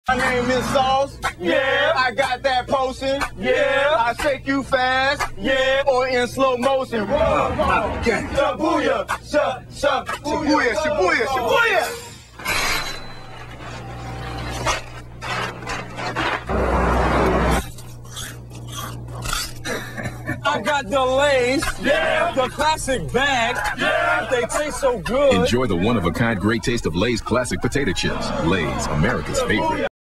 My name is Sauce. Yeah. I got that potion. Yeah. I shake you fast. Yeah. Or in slow motion. Whoa. Okay. Shabuya. Shibuya. Shibuya. Shibuya. I got the Lay's, the classic bag. They taste so good. Enjoy the one-of-a-kind great taste of Lay's classic potato chips. Lay's, America's favorite.